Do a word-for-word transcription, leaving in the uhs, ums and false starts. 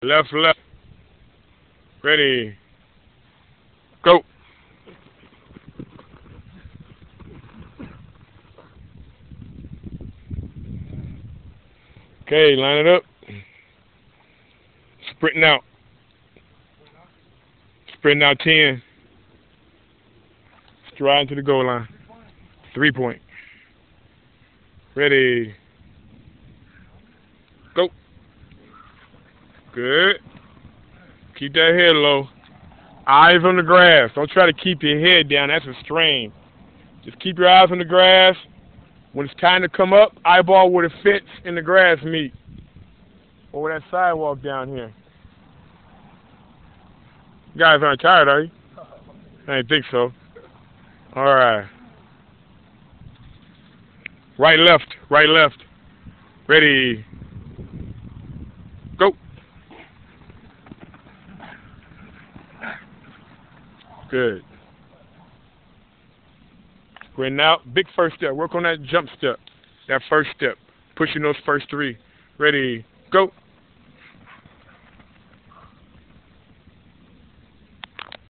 Left, left. Ready. Go. Okay, line it up. Sprinting out. Sprinting out ten. Stride to the goal line. Three point. Ready. Go. Good. Keep that head low. Eyes on the grass. Don't try to keep your head down. That's a strain. Just keep your eyes on the grass. When it's time to come up, eyeball where it fits in the grass meet. Over that sidewalk down here. You guys aren't tired, are you? I didn't think so. All right. Right, left. Right, left. Ready. Go. Good. Sprinting out. Big first step. Work on that jump step. That first step. Pushing those first three. Ready. Go.